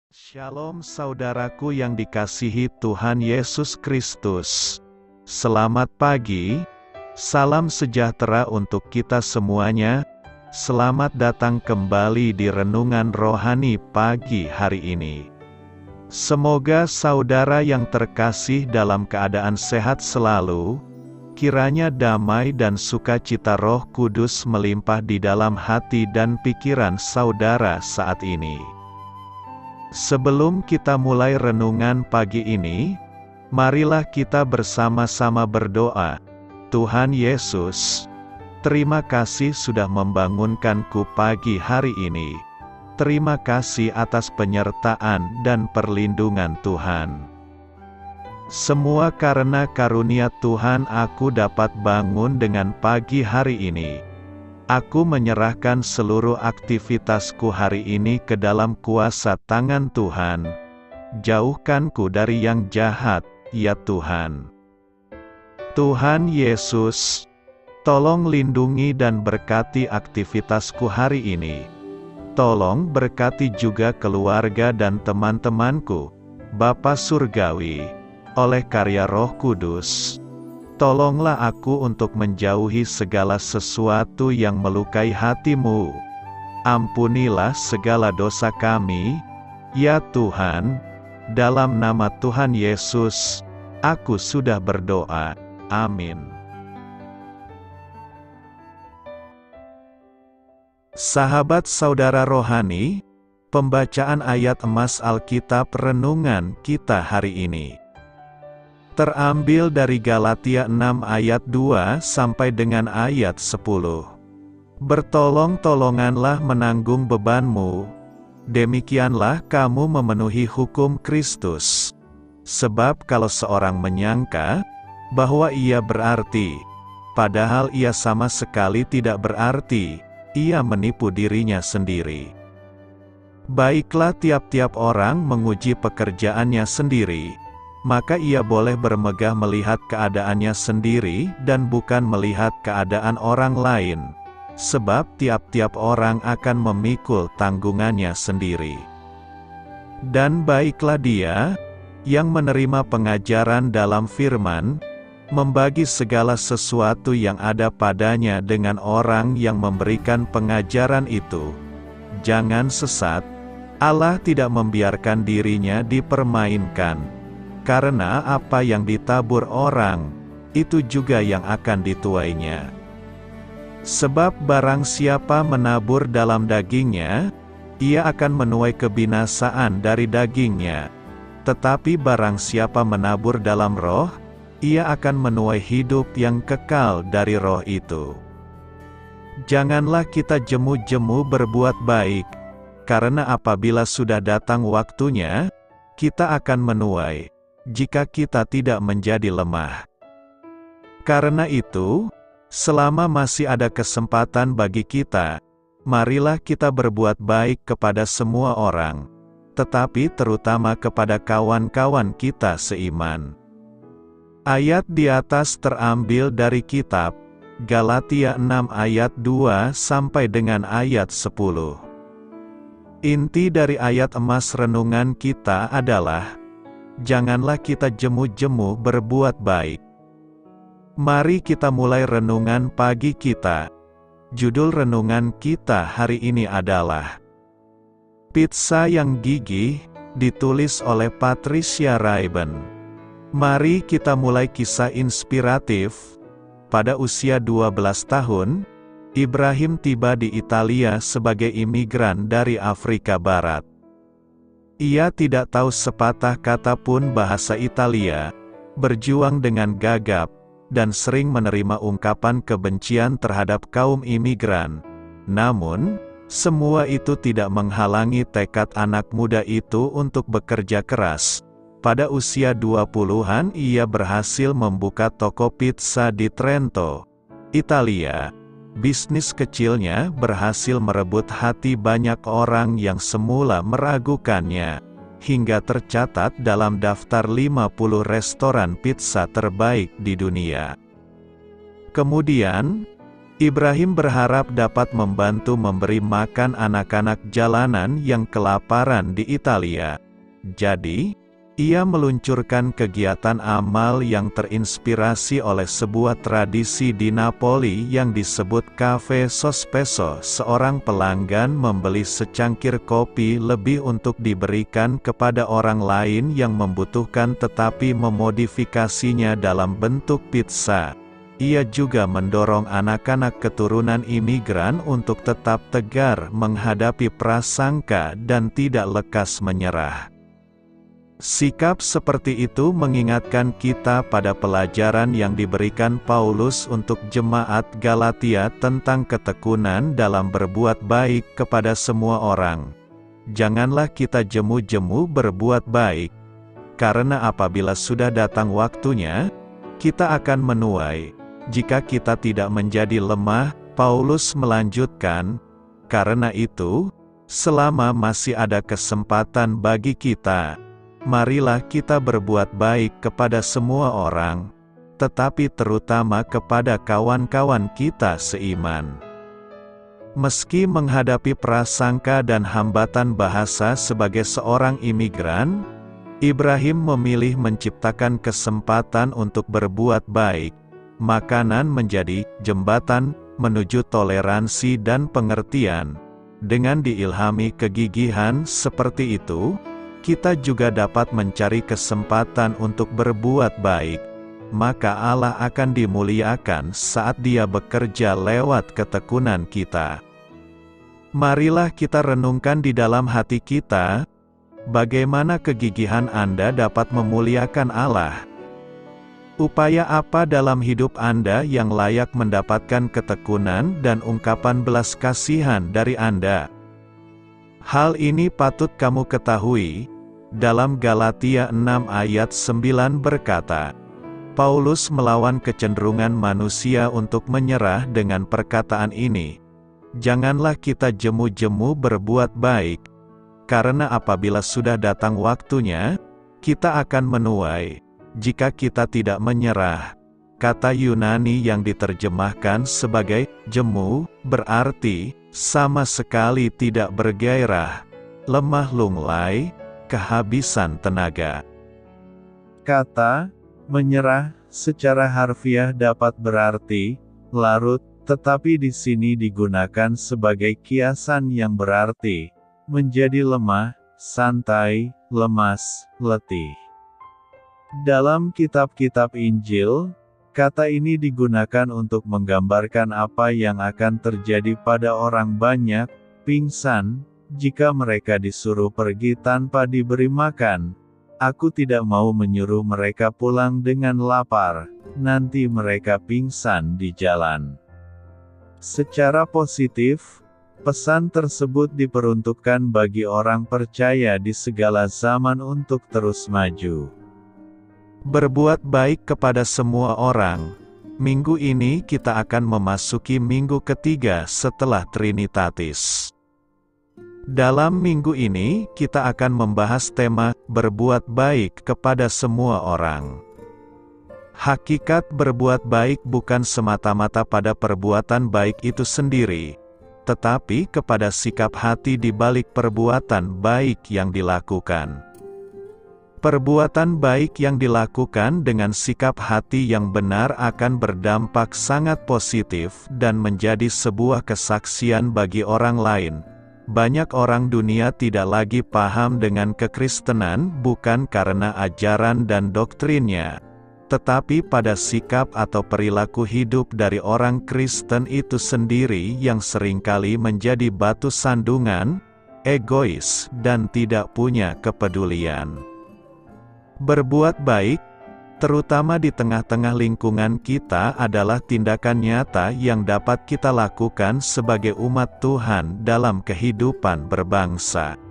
Shalom saudaraku yang dikasihi Tuhan Yesus Kristus. Selamat pagi, salam sejahtera untuk kita semuanya. Selamat datang kembali di Renungan Rohani pagi hari ini. Semoga saudara yang terkasih dalam keadaan sehat selalu. Kiranya damai dan sukacita Roh Kudus melimpah di dalam hati dan pikiran saudara saat ini. Sebelum kita mulai renungan pagi ini, marilah kita bersama-sama berdoa. Tuhan Yesus, terima kasih sudah membangunkanku pagi hari ini. Terima kasih atas penyertaan dan perlindungan Tuhan. Semua karena karunia Tuhan aku dapat bangun dengan pagi hari ini. Aku menyerahkan seluruh aktivitasku hari ini ke dalam kuasa tangan Tuhan. Jauhkanku dari yang jahat, ya Tuhan. Tuhan Yesus, tolong lindungi dan berkati aktivitasku hari ini. Tolong berkati juga keluarga dan teman-temanku, Bapa Surgawi, oleh karya Roh Kudus. Tolonglah aku untuk menjauhi segala sesuatu yang melukai hati-Mu. Ampunilah segala dosa kami, ya Tuhan. Dalam nama Tuhan Yesus, aku sudah berdoa. Amin. Sahabat saudara rohani, pembacaan ayat emas Alkitab renungan kita hari ini terambil dari Galatia 6 ayat 2 sampai dengan ayat 10. Bertolong-tolonganlah menanggung bebanmu, demikianlah kamu memenuhi hukum Kristus. Sebab kalau seorang menyangka bahwa ia berarti, padahal ia sama sekali tidak berarti, ia menipu dirinya sendiri. Baiklah tiap-tiap orang menguji pekerjaannya sendiri, maka ia boleh bermegah melihat keadaannya sendiri dan bukan melihat keadaan orang lain, sebab tiap-tiap orang akan memikul tanggungannya sendiri. Dan baiklah dia yang menerima pengajaran dalam firman, membagi segala sesuatu yang ada padanya dengan orang yang memberikan pengajaran itu. Jangan sesat, Allah tidak membiarkan dirinya dipermainkan. Karena apa yang ditabur orang, itu juga yang akan dituainya. Sebab barang siapa menabur dalam dagingnya, ia akan menuai kebinasaan dari dagingnya. Tetapi barang siapa menabur dalam roh, ia akan menuai hidup yang kekal dari roh itu. Janganlah kita jemu-jemu berbuat baik, karena apabila sudah datang waktunya, kita akan menuai, jika kita tidak menjadi lemah. Karena itu, selama masih ada kesempatan bagi kita, marilah kita berbuat baik kepada semua orang, tetapi terutama kepada kawan-kawan kita seiman. Ayat di atas terambil dari kitab Galatia 6 ayat 2 sampai dengan ayat 10. Inti dari ayat emas renungan kita adalah, janganlah kita jemu-jemu berbuat baik. Mari kita mulai renungan pagi kita. Judul renungan kita hari ini adalah Pizza yang Gigih, ditulis oleh Patricia Raiben. Mari kita mulai kisah inspiratif. Pada usia 12 tahun, Ibrahim tiba di Italia sebagai imigran dari Afrika Barat. Ia tidak tahu sepatah kata pun bahasa Italia, berjuang dengan gagap, dan sering menerima ungkapan kebencian terhadap kaum imigran. Namun, semua itu tidak menghalangi tekad anak muda itu untuk bekerja keras. Pada usia 20-an ia berhasil membuka toko pizza di Trento, Italia. Bisnis kecilnya berhasil merebut hati banyak orang yang semula meragukannya, hingga tercatat dalam daftar 50 restoran pizza terbaik di dunia. Kemudian, Ibrahim berharap dapat membantu memberi makan anak-anak jalanan yang kelaparan di Italia. Jadi, ia meluncurkan kegiatan amal yang terinspirasi oleh sebuah tradisi di Napoli yang disebut Caffè Sospeso. Seorang pelanggan membeli secangkir kopi lebih untuk diberikan kepada orang lain yang membutuhkan tetapi memodifikasinya dalam bentuk pizza. Ia juga mendorong anak-anak keturunan imigran untuk tetap tegar menghadapi prasangka dan tidak lekas menyerah. Sikap seperti itu mengingatkan kita pada pelajaran yang diberikan Paulus untuk jemaat Galatia tentang ketekunan dalam berbuat baik kepada semua orang. Janganlah kita jemu-jemu berbuat baik, karena apabila sudah datang waktunya, kita akan menuai. Jika kita tidak menjadi lemah, Paulus melanjutkan, karena itu, selama masih ada kesempatan bagi kita, marilah kita berbuat baik kepada semua orang, tetapi terutama kepada kawan-kawan kita seiman. Meski menghadapi prasangka dan hambatan bahasa sebagai seorang imigran, Ibrahim memilih menciptakan kesempatan untuk berbuat baik. Makanan menjadi jembatan menuju toleransi dan pengertian. Dengan diilhami kegigihan seperti itu, kita juga dapat mencari kesempatan untuk berbuat baik. Maka Allah akan dimuliakan saat Dia bekerja lewat ketekunan kita. Marilah kita renungkan di dalam hati kita, bagaimana kegigihan Anda dapat memuliakan Allah. Upaya apa dalam hidup Anda yang layak mendapatkan ketekunan dan ungkapan belas kasihan dari Anda? Hal ini patut kamu ketahui. Dalam Galatia 6 ayat 9 berkata, Paulus melawan kecenderungan manusia untuk menyerah dengan perkataan ini. Janganlah kita jemu-jemu berbuat baik, karena apabila sudah datang waktunya, kita akan menuai. Jika kita tidak menyerah. Kata Yunani yang diterjemahkan sebagai jemu, berarti sama sekali tidak bergairah, lemah lunglai, kehabisan tenaga. Kata menyerah secara harfiah dapat berarti larut, tetapi di sini digunakan sebagai kiasan yang berarti menjadi lemah, santai, lemas, letih. Dalam kitab-kitab Injil, kata ini digunakan untuk menggambarkan apa yang akan terjadi pada orang banyak, pingsan, jika mereka disuruh pergi tanpa diberi makan. Aku tidak mau menyuruh mereka pulang dengan lapar, nanti mereka pingsan di jalan. Secara positif, pesan tersebut diperuntukkan bagi orang percaya di segala zaman untuk terus maju. Berbuat baik kepada semua orang. Minggu ini kita akan memasuki minggu ketiga setelah Trinitatis. Dalam minggu ini, kita akan membahas tema berbuat baik kepada semua orang. Hakikat berbuat baik bukan semata-mata pada perbuatan baik itu sendiri, tetapi kepada sikap hati di balik perbuatan baik yang dilakukan. Perbuatan baik yang dilakukan dengan sikap hati yang benar akan berdampak sangat positif dan menjadi sebuah kesaksian bagi orang lain. Banyak orang dunia tidak lagi paham dengan kekristenan bukan karena ajaran dan doktrinnya, tetapi pada sikap atau perilaku hidup dari orang Kristen itu sendiri yang seringkali menjadi batu sandungan, egois, dan tidak punya kepedulian. Berbuat baik, terutama di tengah-tengah lingkungan kita adalah tindakan nyata yang dapat kita lakukan sebagai umat Tuhan dalam kehidupan berbangsa.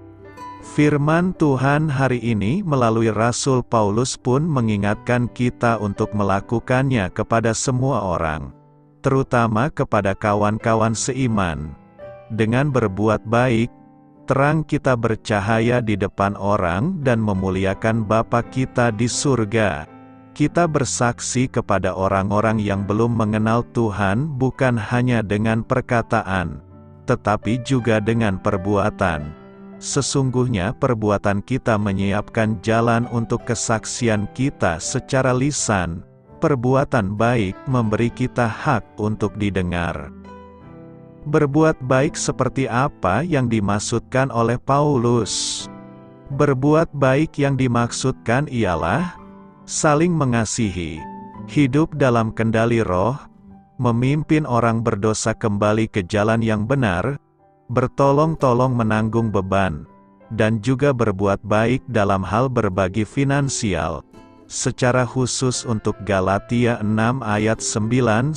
Firman Tuhan hari ini melalui Rasul Paulus pun mengingatkan kita untuk melakukannya kepada semua orang, terutama kepada kawan-kawan seiman. Dengan berbuat baik, terang kita bercahaya di depan orang dan memuliakan Bapa kita di surga. Kita bersaksi kepada orang-orang yang belum mengenal Tuhan bukan hanya dengan perkataan, tetapi juga dengan perbuatan. Sesungguhnya perbuatan kita menyiapkan jalan untuk kesaksian kita secara lisan. Perbuatan baik memberi kita hak untuk didengar. Berbuat baik seperti apa yang dimaksudkan oleh Paulus? Berbuat baik yang dimaksudkan ialah saling mengasihi, hidup dalam kendali roh, memimpin orang berdosa kembali ke jalan yang benar, bertolong-tolong menanggung beban, dan juga berbuat baik dalam hal berbagi finansial. Secara khusus untuk Galatia 6 ayat 9-10.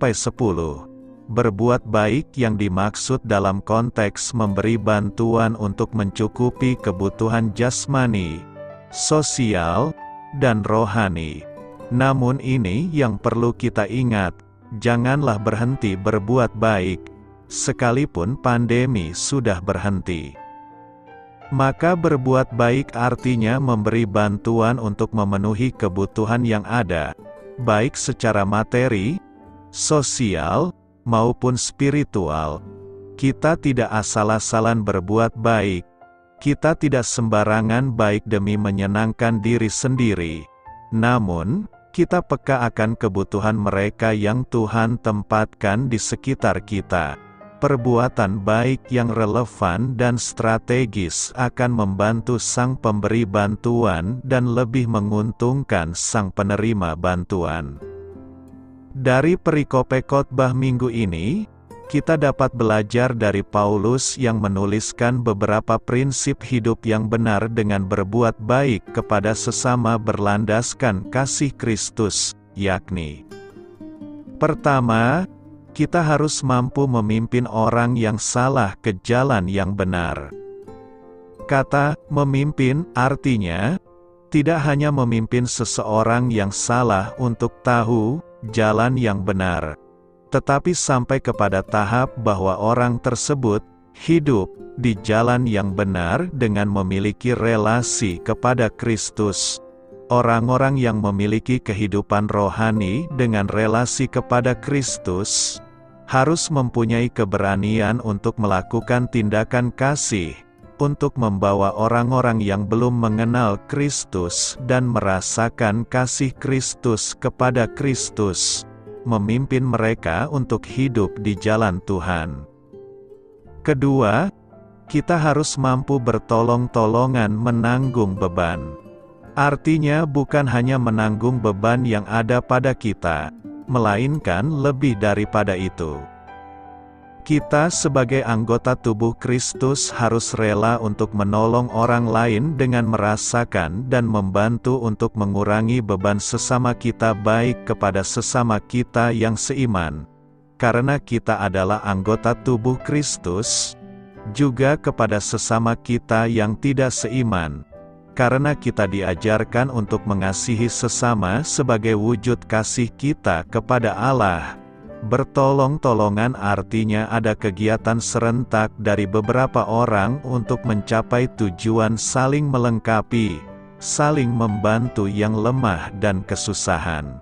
Berbuat baik yang dimaksud dalam konteks memberi bantuan untuk mencukupi kebutuhan jasmani, sosial, dan rohani. Namun ini yang perlu kita ingat, janganlah berhenti berbuat baik, sekalipun pandemi sudah berhenti. Maka berbuat baik artinya memberi bantuan untuk memenuhi kebutuhan yang ada, baik secara materi, sosial, maupun spiritual. Kita tidak asal-asalan berbuat baik. Kita tidak sembarangan baik demi menyenangkan diri sendiri. Namun, kita peka akan kebutuhan mereka yang Tuhan tempatkan di sekitar kita. Perbuatan baik yang relevan dan strategis akan membantu sang pemberi bantuan dan lebih menguntungkan sang penerima bantuan. Dari perikope khotbah minggu ini, kita dapat belajar dari Paulus yang menuliskan beberapa prinsip hidup yang benar dengan berbuat baik kepada sesama berlandaskan kasih Kristus, yakni: pertama, kita harus mampu memimpin orang yang salah ke jalan yang benar. Kata "memimpin" artinya, tidak hanya memimpin seseorang yang salah untuk tahu jalan yang benar, tetapi sampai kepada tahap bahwa orang tersebut hidup di jalan yang benar dengan memiliki relasi kepada Kristus. Orang-orang yang memiliki kehidupan rohani dengan relasi kepada Kristus harus mempunyai keberanian untuk melakukan tindakan kasih, untuk membawa orang-orang yang belum mengenal Kristus dan merasakan kasih Kristus kepada Kristus, memimpin mereka untuk hidup di jalan Tuhan. Kedua, kita harus mampu bertolong-tolongan menanggung beban. Artinya bukan hanya menanggung beban yang ada pada kita, melainkan lebih daripada itu. Kita sebagai anggota tubuh Kristus harus rela untuk menolong orang lain dengan merasakan dan membantu untuk mengurangi beban sesama kita, baik kepada sesama kita yang seiman, karena kita adalah anggota tubuh Kristus, juga kepada sesama kita yang tidak seiman, karena kita diajarkan untuk mengasihi sesama sebagai wujud kasih kita kepada Allah. Bertolong-tolongan artinya ada kegiatan serentak dari beberapa orang untuk mencapai tujuan saling melengkapi, saling membantu yang lemah dan kesusahan.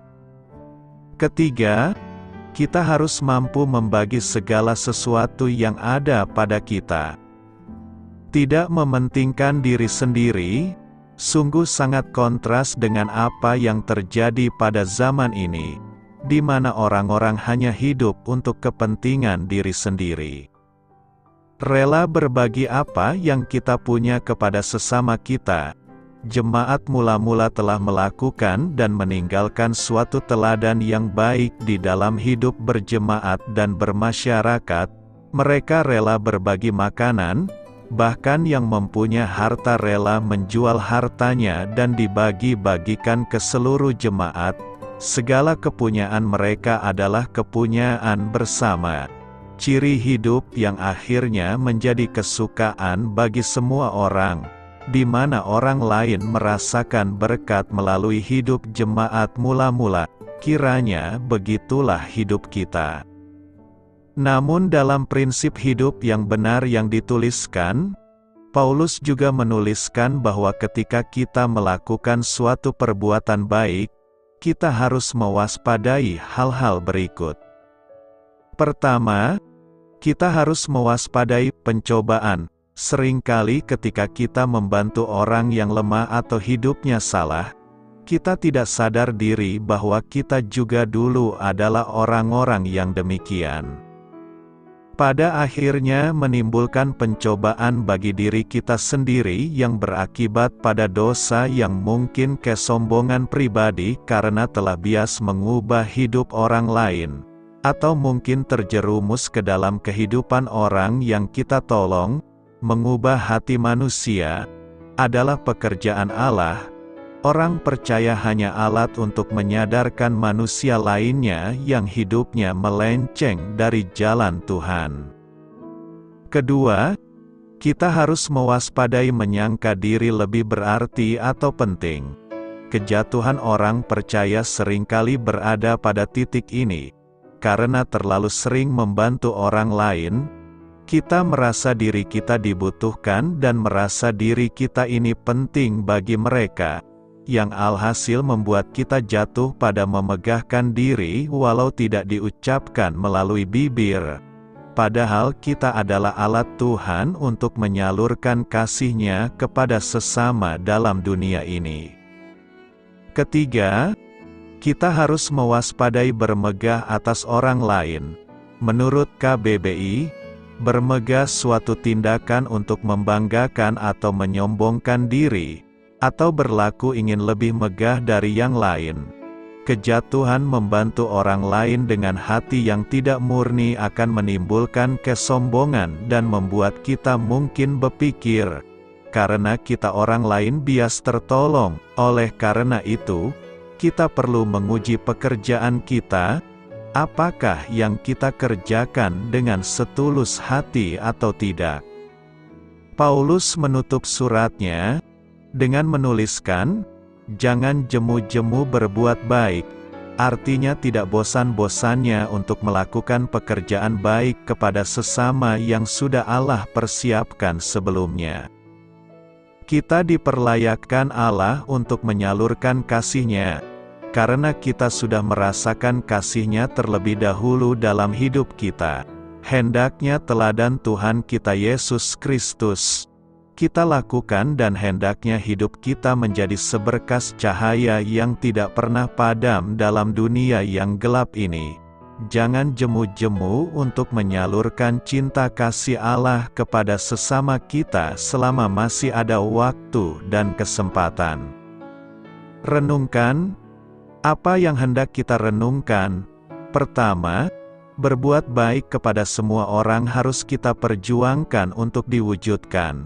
Ketiga, kita harus mampu membagi segala sesuatu yang ada pada kita. Tidak mementingkan diri sendiri, sungguh sangat kontras dengan apa yang terjadi pada zaman ini, di mana orang-orang hanya hidup untuk kepentingan diri sendiri. Rela berbagi apa yang kita punya kepada sesama kita. Jemaat mula-mula telah melakukan dan meninggalkan suatu teladan yang baik di dalam hidup berjemaat dan bermasyarakat. Mereka rela berbagi makanan, bahkan yang mempunyai harta rela menjual hartanya dan dibagi-bagikan ke seluruh jemaat. Segala kepunyaan mereka adalah kepunyaan bersama. Ciri hidup yang akhirnya menjadi kesukaan bagi semua orang, di mana orang lain merasakan berkat melalui hidup jemaat mula-mula. Kiranya begitulah hidup kita. Namun dalam prinsip hidup yang benar yang dituliskan, Paulus juga menuliskan bahwa ketika kita melakukan suatu perbuatan baik, kita harus mewaspadai hal-hal berikut. Pertama, kita harus mewaspadai pencobaan. Seringkali ketika kita membantu orang yang lemah atau hidupnya salah, kita tidak sadar diri bahwa kita juga dulu adalah orang-orang yang demikian. Pada akhirnya menimbulkan pencobaan bagi diri kita sendiri yang berakibat pada dosa yang mungkin kesombongan pribadi karena telah bias mengubah hidup orang lain, atau mungkin terjerumus ke dalam kehidupan orang yang kita tolong. Mengubah hati manusia adalah pekerjaan Allah. Orang percaya hanya alat untuk menyadarkan manusia lainnya yang hidupnya melenceng dari jalan Tuhan. Kedua, kita harus mewaspadai menyangka diri lebih berarti atau penting. Kejatuhan orang percaya seringkali berada pada titik ini, karena terlalu sering membantu orang lain. Kita merasa diri kita dibutuhkan dan merasa diri kita ini penting bagi mereka, yang alhasil membuat kita jatuh pada memegahkan diri walau tidak diucapkan melalui bibir. Padahal kita adalah alat Tuhan untuk menyalurkan kasih-Nya kepada sesama dalam dunia ini. Ketiga, kita harus mewaspadai bermegah atas orang lain. Menurut KBBI, bermegah suatu tindakan untuk membanggakan atau menyombongkan diri, atau berlaku ingin lebih megah dari yang lain. Kejatuhan membantu orang lain dengan hati yang tidak murni akan menimbulkan kesombongan dan membuat kita mungkin berpikir, karena kita orang lain bias tertolong, oleh karena itu, kita perlu menguji pekerjaan kita. Apakah yang kita kerjakan dengan setulus hati atau tidak? Paulus menutup suratnya dengan menuliskan, "Jangan jemu-jemu berbuat baik," artinya tidak bosan-bosannya untuk melakukan pekerjaan baik kepada sesama yang sudah Allah persiapkan sebelumnya. Kita diperlayakkan Allah untuk menyalurkan kasih-Nya, karena kita sudah merasakan kasih-Nya terlebih dahulu dalam hidup kita. Hendaknya teladan Tuhan kita Yesus Kristus kita lakukan dan hendaknya hidup kita menjadi seberkas cahaya yang tidak pernah padam dalam dunia yang gelap ini. Jangan jemu-jemu untuk menyalurkan cinta kasih Allah kepada sesama kita selama masih ada waktu dan kesempatan. Renungkan. Apa yang hendak kita renungkan? Pertama, berbuat baik kepada semua orang harus kita perjuangkan untuk diwujudkan.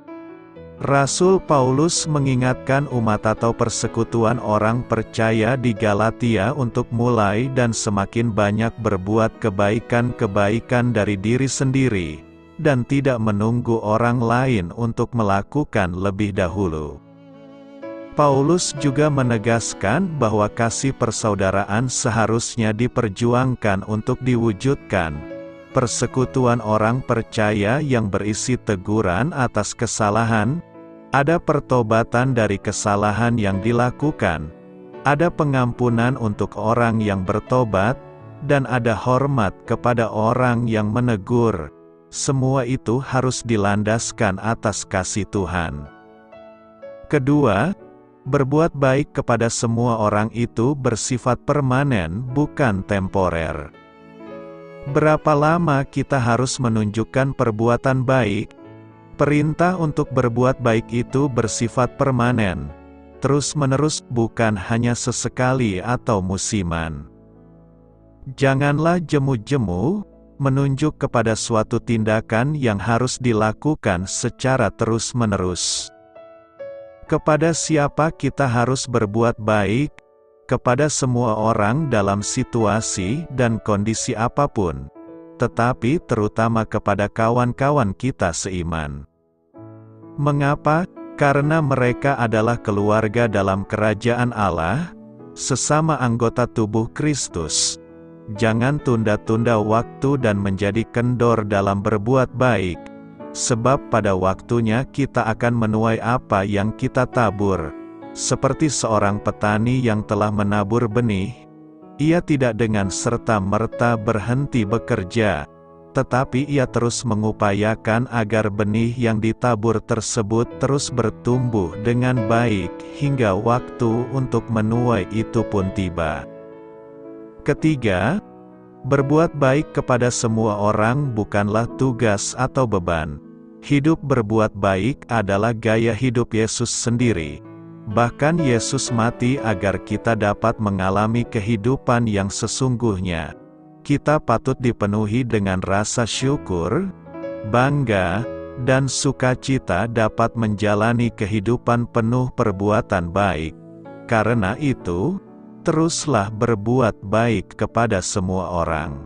Rasul Paulus mengingatkan umat atau persekutuan orang percaya di Galatia untuk mulai dan semakin banyak berbuat kebaikan-kebaikan dari diri sendiri, dan tidak menunggu orang lain untuk melakukan lebih dahulu. Paulus juga menegaskan bahwa kasih persaudaraan seharusnya diperjuangkan untuk diwujudkan. Persekutuan orang percaya yang berisi teguran atas kesalahan, ada pertobatan dari kesalahan yang dilakukan, ada pengampunan untuk orang yang bertobat, dan ada hormat kepada orang yang menegur. Semua itu harus dilandaskan atas kasih Tuhan. Kedua, berbuat baik kepada semua orang itu bersifat permanen, bukan temporer. Berapa lama kita harus menunjukkan perbuatan baik? Perintah untuk berbuat baik itu bersifat permanen, terus-menerus, bukan hanya sesekali atau musiman. Janganlah jemu-jemu menunjuk kepada suatu tindakan yang harus dilakukan secara terus-menerus. Kepada siapa kita harus berbuat baik? Kepada semua orang dalam situasi dan kondisi apapun, tetapi terutama kepada kawan-kawan kita seiman. Mengapa? Karena mereka adalah keluarga dalam kerajaan Allah, sesama anggota tubuh Kristus. Jangan tunda-tunda waktu dan menjadi kendor dalam berbuat baik, sebab pada waktunya kita akan menuai apa yang kita tabur. Seperti seorang petani yang telah menabur benih, ia tidak dengan serta-merta berhenti bekerja, tetapi ia terus mengupayakan agar benih yang ditabur tersebut terus bertumbuh dengan baik hingga waktu untuk menuai itu pun tiba. Ketiga, berbuat baik kepada semua orang bukanlah tugas atau beban. Hidup berbuat baik adalah gaya hidup Yesus sendiri. Bahkan Yesus mati agar kita dapat mengalami kehidupan yang sesungguhnya. Kita patut dipenuhi dengan rasa syukur, bangga, dan sukacita dapat menjalani kehidupan penuh perbuatan baik. Karena itu, teruslah berbuat baik kepada semua orang.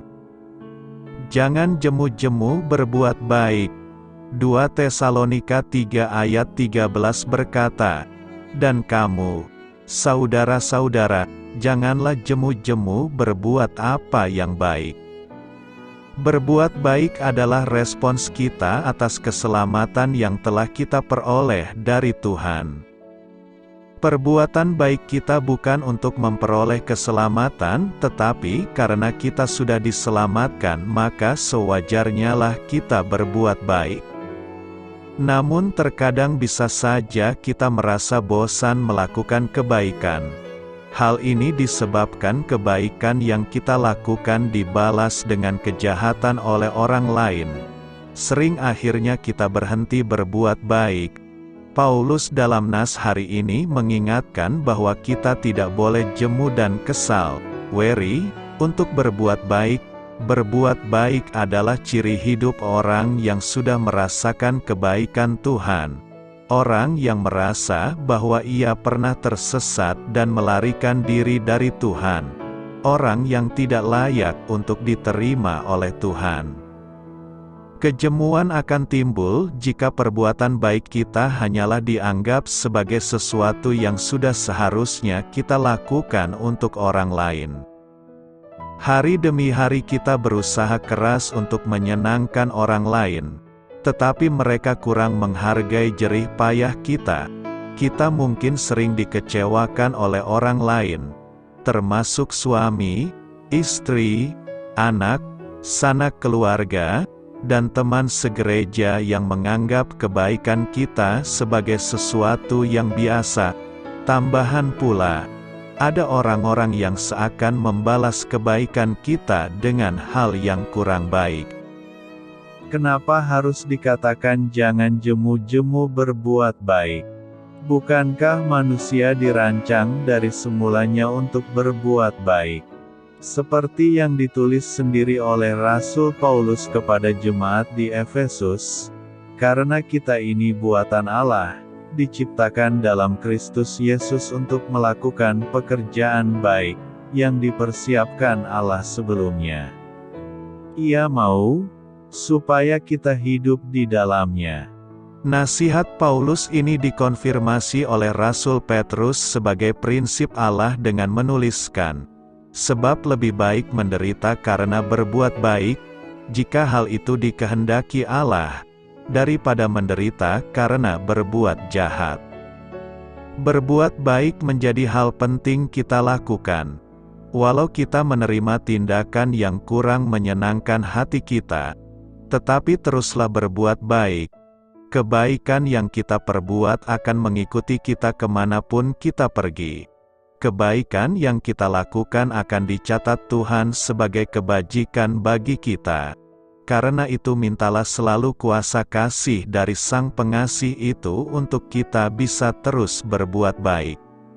Jangan jemu-jemu berbuat baik. 2 Tesalonika 3 ayat 13 berkata, "Dan kamu, saudara-saudara, janganlah jemu-jemu berbuat apa yang baik." Berbuat baik adalah respons kita atas keselamatan yang telah kita peroleh dari Tuhan. Perbuatan baik kita bukan untuk memperoleh keselamatan, tetapi karena kita sudah diselamatkan, maka sewajarnya lah kita berbuat baik. Namun terkadang bisa saja kita merasa bosan melakukan kebaikan. Hal ini disebabkan kebaikan yang kita lakukan dibalas dengan kejahatan oleh orang lain. Sering akhirnya kita berhenti berbuat baik. Paulus dalam nas hari ini mengingatkan bahwa kita tidak boleh jemu dan kesal, wary, untuk berbuat baik. Berbuat baik adalah ciri hidup orang yang sudah merasakan kebaikan Tuhan. Orang yang merasa bahwa ia pernah tersesat dan melarikan diri dari Tuhan. Orang yang tidak layak untuk diterima oleh Tuhan. Kejemuan akan timbul jika perbuatan baik kita hanyalah dianggap sebagai sesuatu yang sudah seharusnya kita lakukan untuk orang lain. Hari demi hari kita berusaha keras untuk menyenangkan orang lain, tetapi mereka kurang menghargai jerih payah kita. Kita mungkin sering dikecewakan oleh orang lain, termasuk suami, istri, anak, sanak keluarga, dan teman segereja yang menganggap kebaikan kita sebagai sesuatu yang biasa. Tambahan pula, ada orang-orang yang seakan membalas kebaikan kita dengan hal yang kurang baik. Kenapa harus dikatakan jangan jemu-jemu berbuat baik? Bukankah manusia dirancang dari semulanya untuk berbuat baik? Seperti yang ditulis sendiri oleh Rasul Paulus kepada jemaat di Efesus, "Karena kita ini buatan Allah, diciptakan dalam Kristus Yesus untuk melakukan pekerjaan baik, yang dipersiapkan Allah sebelumnya. Ia mau, supaya kita hidup di dalamnya." Nasihat Paulus ini dikonfirmasi oleh Rasul Petrus sebagai prinsip Allah dengan menuliskan, "Sebab lebih baik menderita karena berbuat baik, jika hal itu dikehendaki Allah, daripada menderita karena berbuat jahat." Berbuat baik menjadi hal penting kita lakukan. Walau kita menerima tindakan yang kurang menyenangkan hati kita, tetapi teruslah berbuat baik. Kebaikan yang kita perbuat akan mengikuti kita kemanapun kita pergi. Kebaikan yang kita lakukan akan dicatat Tuhan sebagai kebajikan bagi kita. Karena itu mintalah selalu kuasa kasih dari Sang Pengasih itu untuk kita bisa terus berbuat baik.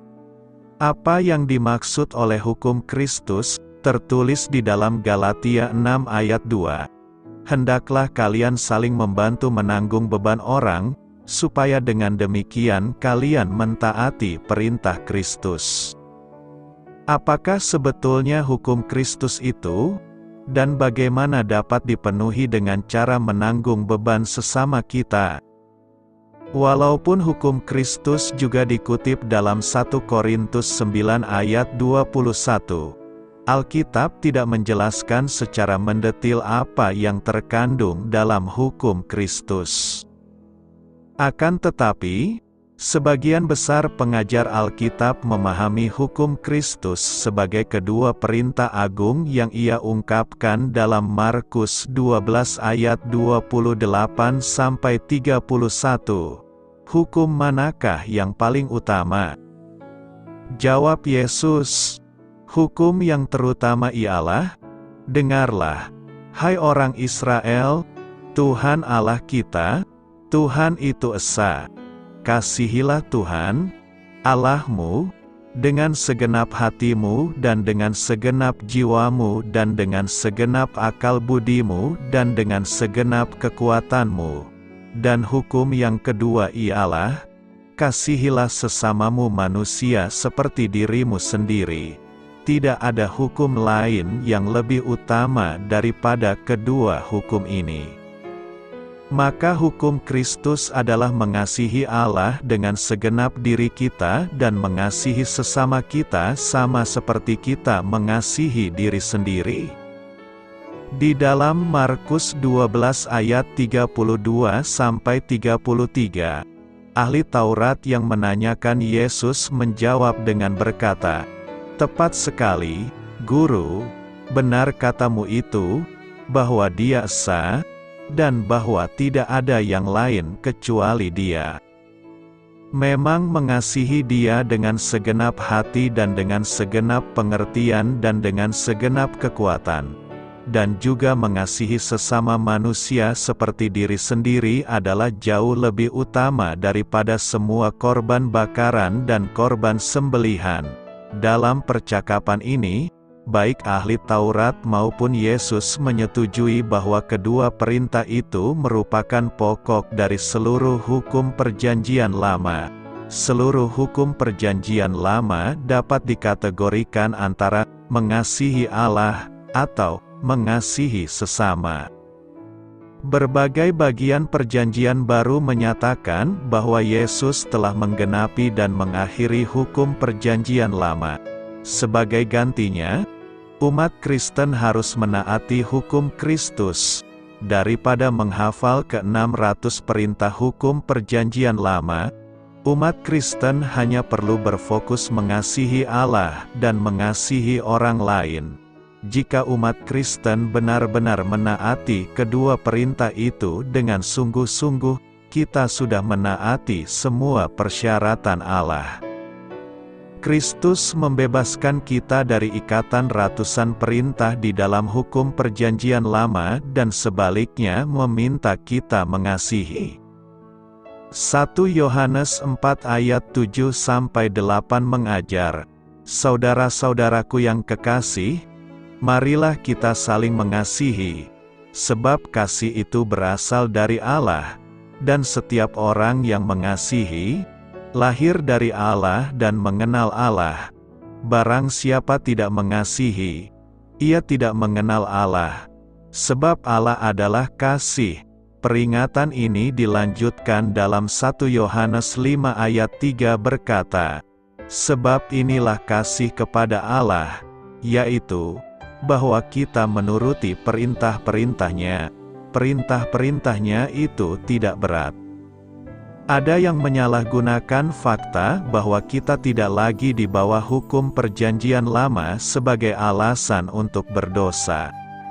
Apa yang dimaksud oleh hukum Kristus, tertulis di dalam Galatia 6 ayat 2. "Hendaklah kalian saling membantu menanggung beban orang, supaya dengan demikian kalian mentaati perintah Kristus." Apakah sebetulnya hukum Kristus itu? Dan bagaimana dapat dipenuhi dengan cara menanggung beban sesama kita? Walaupun hukum Kristus juga dikutip dalam 1 Korintus 9 ayat 21, Alkitab tidak menjelaskan secara mendetil apa yang terkandung dalam hukum Kristus. Akan tetapi, Sebagian besar pengajar Alkitab memahami hukum Kristus sebagai kedua perintah agung yang ia ungkapkan dalam Markus 12 ayat 28-31. Hukum manakah yang paling utama? Jawab Yesus, hukum yang terutama ialah, dengarlah, hai orang Israel, Tuhan Allah kita, Tuhan itu esa. Kasihilah Tuhan, Allahmu, dengan segenap hatimu dan dengan segenap jiwamu dan dengan segenap akal budimu dan dengan segenap kekuatanmu. Dan hukum yang kedua ialah, kasihilah sesamamu manusia seperti dirimu sendiri. Tidak ada hukum lain yang lebih utama daripada kedua hukum ini. Maka hukum Kristus adalah mengasihi Allah dengan segenap diri kita dan mengasihi sesama kita sama seperti kita mengasihi diri sendiri. Di dalam Markus 12 ayat 32-33, ahli Taurat yang menanyakan Yesus menjawab dengan berkata, "Tepat sekali, Guru, benar katamu itu, bahwa Dia esa, dan bahwa tidak ada yang lain kecuali Dia." Memang mengasihi Dia dengan segenap hati dan dengan segenap pengertian dan dengan segenap kekuatan, dan juga mengasihi sesama manusia seperti diri sendiri adalah jauh lebih utama daripada semua korban bakaran dan korban sembelihan. Dalam percakapan ini, baik ahli Taurat maupun Yesus menyetujui bahwa kedua perintah itu merupakan pokok dari seluruh hukum Perjanjian Lama. Seluruh hukum Perjanjian Lama dapat dikategorikan antara mengasihi Allah atau mengasihi sesama. Berbagai bagian Perjanjian Baru menyatakan bahwa Yesus telah menggenapi dan mengakhiri hukum Perjanjian Lama. Sebagai gantinya, umat Kristen harus menaati hukum Kristus. Daripada menghafal ke-600 perintah hukum Perjanjian Lama, umat Kristen hanya perlu berfokus mengasihi Allah dan mengasihi orang lain. Jika umat Kristen benar-benar menaati kedua perintah itu dengan sungguh-sungguh, kita sudah menaati semua persyaratan Allah. Kristus membebaskan kita dari ikatan ratusan perintah di dalam hukum Perjanjian Lama dan sebaliknya meminta kita mengasihi. 1 Yohanes 4 ayat 7-8 mengajar, "Saudara-saudaraku yang kekasih, marilah kita saling mengasihi, sebab kasih itu berasal dari Allah, dan setiap orang yang mengasihi, lahir dari Allah dan mengenal Allah. Barang siapa tidak mengasihi, ia tidak mengenal Allah, sebab Allah adalah kasih." Peringatan ini dilanjutkan dalam 1 Yohanes 5 ayat 3 berkata, "Sebab inilah kasih kepada Allah, yaitu, bahwa kita menuruti perintah-perintahnya. Perintah-perintahnya itu tidak berat." Ada yang menyalahgunakan fakta bahwa kita tidak lagi di bawah hukum Perjanjian Lama sebagai alasan untuk berdosa.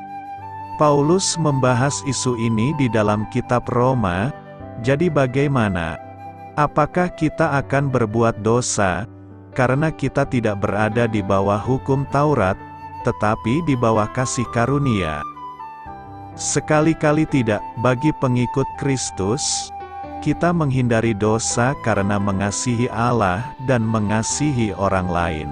Paulus membahas isu ini di dalam kitab Roma. Jadi bagaimana? Apakah kita akan berbuat dosa karena kita tidak berada di bawah hukum Taurat, tetapi di bawah kasih karunia? Sekali-kali tidak. Bagi pengikut Kristus, kita menghindari dosa karena mengasihi Allah dan mengasihi orang lain.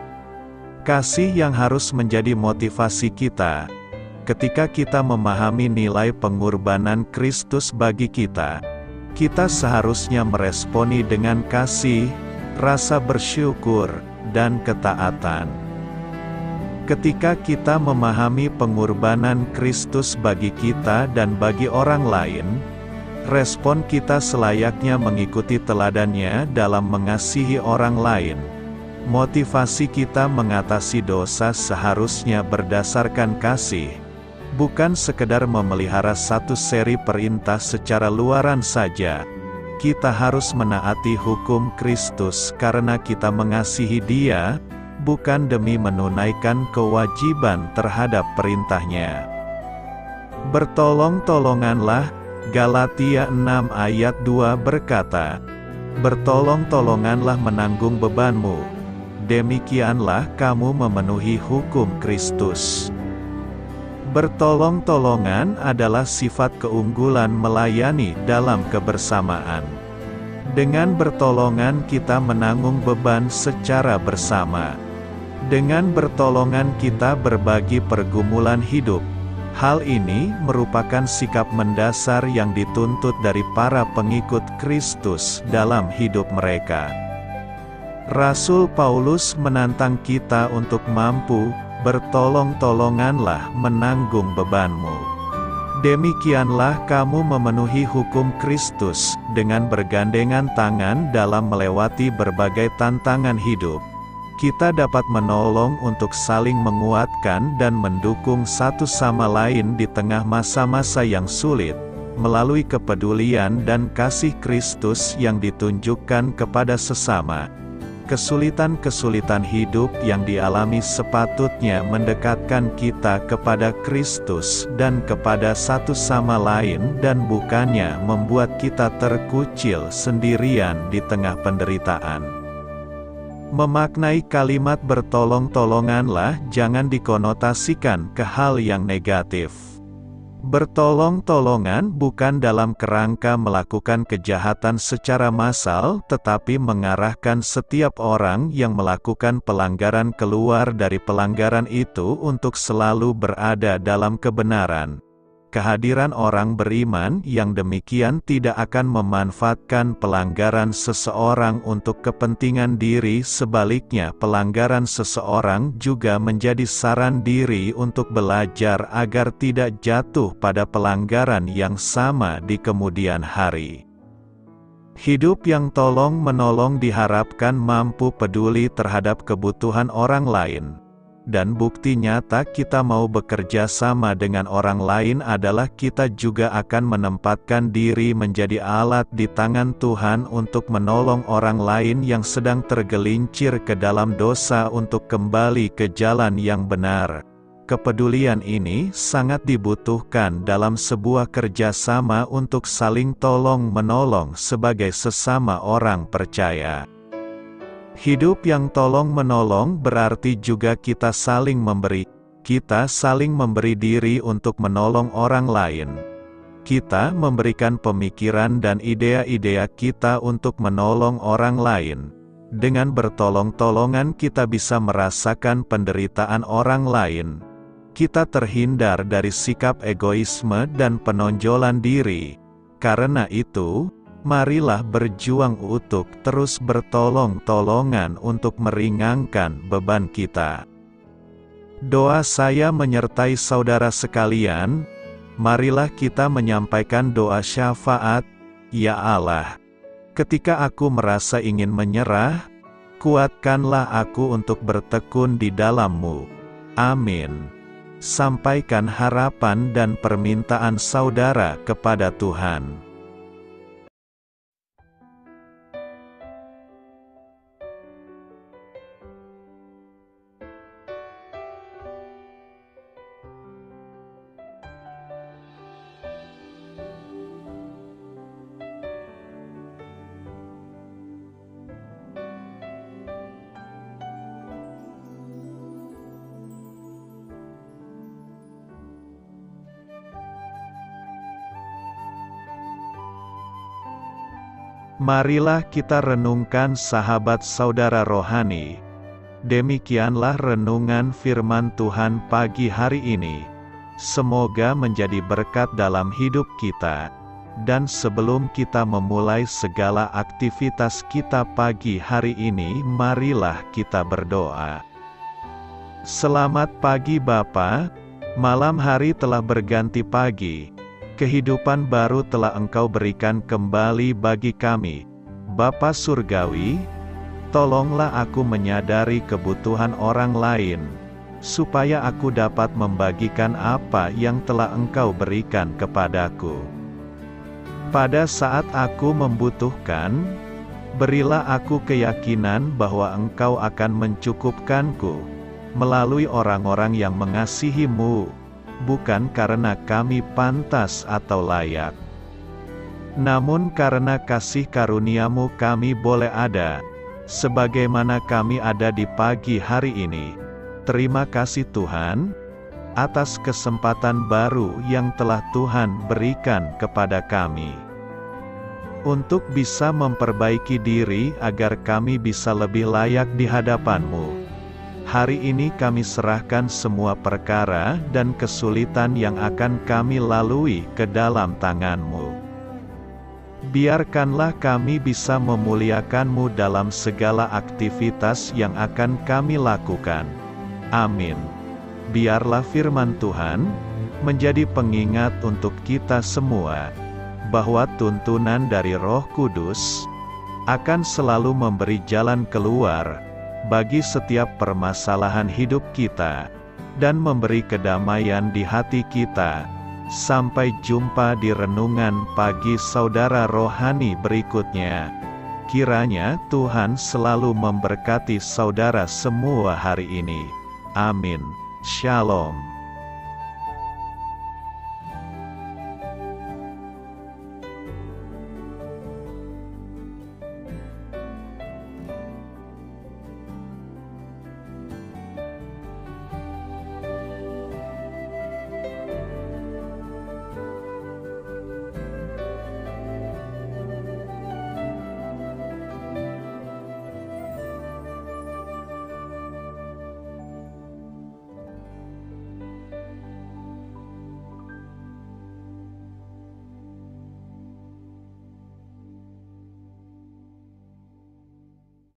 Kasih yang harus menjadi motivasi kita. Ketika kita memahami nilai pengorbanan Kristus bagi kita, kita seharusnya meresponi dengan kasih, rasa bersyukur, dan ketaatan. Ketika kita memahami pengorbanan Kristus bagi kita dan bagi orang lain, respon kita selayaknya mengikuti teladannya dalam mengasihi orang lain. Motivasi kita mengatasi dosa seharusnya berdasarkan kasih, bukan sekedar memelihara satu seri perintah secara luaran saja. kita harus menaati hukum Kristus karena kita mengasihi Dia, bukan demi menunaikan kewajiban terhadap perintahnya. Bertolong-tolonganlah, Galatia 6 ayat 2 berkata, bertolong-tolonganlah menanggung bebanmu, demikianlah kamu memenuhi hukum Kristus. Bertolong-tolongan adalah sifat keunggulan melayani dalam kebersamaan. Dengan bertolongan kita menanggung beban secara bersama. Dengan bertolongan kita berbagi pergumulan hidup. Hal ini merupakan sikap mendasar yang dituntut dari para pengikut Kristus dalam hidup mereka. Rasul Paulus menantang kita untuk mampu bertolong-tolonganlah menanggung bebanmu. Demikianlah kamu memenuhi hukum Kristus dengan bergandengan tangan dalam melewati berbagai tantangan hidup. Kita dapat menolong untuk saling menguatkan dan mendukung satu sama lain di tengah masa-masa yang sulit, melalui kepedulian dan kasih Kristus yang ditunjukkan kepada sesama. Kesulitan-kesulitan hidup yang dialami sepatutnya mendekatkan kita kepada Kristus dan kepada satu sama lain dan bukannya membuat kita terkucil sendirian di tengah penderitaan. Memaknai kalimat bertolong-tolonganlah jangan dikonotasikan ke hal yang negatif. Bertolong-tolongan bukan dalam kerangka melakukan kejahatan secara massal, tetapi mengarahkan setiap orang yang melakukan pelanggaran keluar dari pelanggaran itu untuk selalu berada dalam kebenaran. Kehadiran orang beriman yang demikian tidak akan memanfaatkan pelanggaran seseorang untuk kepentingan diri, sebaliknya pelanggaran seseorang juga menjadi saran diri untuk belajar agar tidak jatuh pada pelanggaran yang sama di kemudian hari. Hidup yang tolong-menolong diharapkan mampu peduli terhadap kebutuhan orang lain. Dan bukti nyata kita mau bekerja sama dengan orang lain adalah kita juga akan menempatkan diri menjadi alat di tangan Tuhan untuk menolong orang lain yang sedang tergelincir ke dalam dosa untuk kembali ke jalan yang benar. Kepedulian ini sangat dibutuhkan dalam sebuah kerjasama untuk saling tolong-menolong sebagai sesama orang percaya. Hidup yang tolong-menolong berarti juga kita saling memberi. Kita saling memberi diri untuk menolong orang lain. Kita memberikan pemikiran dan idea-idea kita untuk menolong orang lain. Dengan bertolong-tolongan kita bisa merasakan penderitaan orang lain. Kita terhindar dari sikap egoisme dan penonjolan diri. Karena itu, marilah berjuang untuk terus bertolong-tolongan untuk meringankan beban kita. Doa saya menyertai saudara sekalian, marilah kita menyampaikan doa syafaat, ya Allah. Ketika aku merasa ingin menyerah, kuatkanlah aku untuk bertekun di dalam-Mu. Amin. Sampaikan harapan dan permintaan saudara kepada Tuhan. Marilah kita renungkan sahabat saudara rohani. Demikianlah renungan firman Tuhan pagi hari ini. Semoga menjadi berkat dalam hidup kita. Dan sebelum kita memulai segala aktivitas kita pagi hari ini, marilah kita berdoa. Selamat pagi Bapa, malam hari telah berganti pagi. Kehidupan baru telah Engkau berikan kembali bagi kami. Bapa Surgawi, tolonglah aku menyadari kebutuhan orang lain, supaya aku dapat membagikan apa yang telah Engkau berikan kepadaku. Pada saat aku membutuhkan, berilah aku keyakinan bahwa Engkau akan mencukupkanku, melalui orang-orang yang mengasihi-Mu, bukan karena kami pantas atau layak, namun karena kasih karunia-Mu kami boleh ada, sebagaimana kami ada di pagi hari ini. Terima kasih Tuhan, atas kesempatan baru yang telah Tuhan berikan kepada kami, untuk bisa memperbaiki diri agar kami bisa lebih layak di hadapan-Mu. Hari ini kami serahkan semua perkara dan kesulitan yang akan kami lalui ke dalam tangan-Mu. Biarkanlah kami bisa memuliakan-Mu dalam segala aktivitas yang akan kami lakukan. Amin. Biarlah firman Tuhan menjadi pengingat untuk kita semua, bahwa tuntunan dari Roh Kudus akan selalu memberi jalan keluar bagi setiap permasalahan hidup kita, dan memberi kedamaian di hati kita. Sampai jumpa di renungan pagi saudara rohani berikutnya. Kiranya Tuhan selalu memberkati saudara semua hari ini. Amin. Shalom.